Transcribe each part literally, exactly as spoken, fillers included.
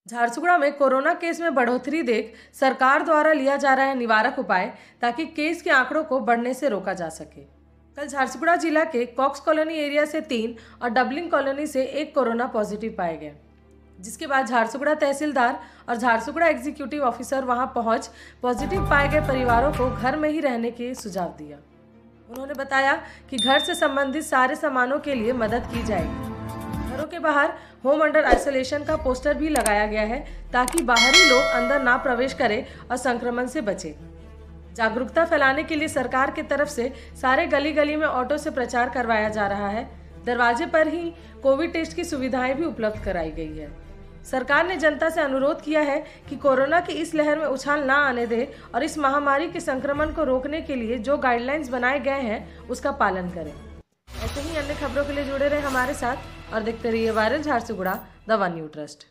झारसुगुड़ा में corona case में बढ़ोतरी देख सरकार द्वारा लिया जा रहा है निवारक उपाय ताकि केस के आंकड़ों को बढ़ने से रोका जा सके। कल झारसुगुड़ा जिला के कॉक्स कॉलोनी एरिया से तीन और डबलिंग कॉलोनी से एक कोरोना पॉजिटिव पाए गए, जिसके बाद झारसुगुड़ा तहसीलदार और झारसुगुड़ा एग्जीक्यूटिव ऑफिसर वहां पहुंच पॉजिटिव पाए गए परिवारों को घर में ही रहने के सुझाव दिया। उन्होंने बताया कि घर से संबंधित सारे सामानों के लिए मदद की जाएगी। घरों के बाहर होम अंडर आइसोलेशन का पोस्टर भी लगाया गया है ताकि बाहरी लोग अंदर ना प्रवेश करें और संक्रमण से बचें। जागरूकता फैलाने के लिए सरकार की तरफ से सारे गली गली में ऑटो से प्रचार करवाया जा रहा है। दरवाजे पर ही कोविड टेस्ट की सुविधाएं भी उपलब्ध कराई गई है। सरकार ने जनता से अनुरोध किया है कि कोरोना की इस लहर में उछाल ना आने दे और इस महामारी के संक्रमण को रोकने के लिए जो गाइडलाइंस बनाए गए हैं उसका पालन करें। ऐसे ही अन्य खबरों के लिए जुड़े रहे हमारे साथ और देखते रहिए viral Jharsuguda the one new trust.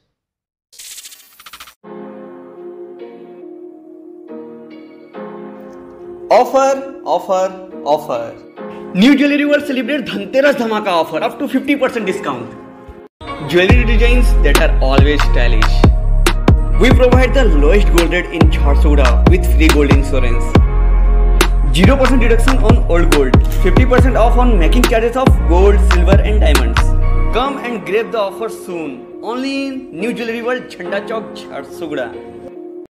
Offer offer offer new jewellery world celebrate Dhanteras धमाका offer up to fifty percent discount. Jewelry designs that are always stylish. We provide the lowest gold rate in Jharsuguda with free gold insurance. zero percent deduction on old gold. fifty percent off on making charges of gold, silver and diamonds. Come and grab the offer soon. Only in New Jewelry World, Chhanda Chowk, Jharsuguda.